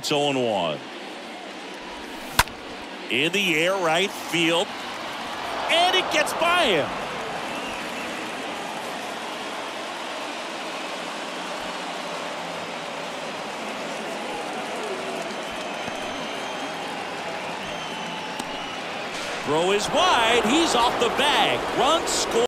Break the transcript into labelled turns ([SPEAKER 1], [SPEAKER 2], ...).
[SPEAKER 1] It's 0-1. In the air, right field. And it gets by him. Throw is wide. He's off the bag. Run score.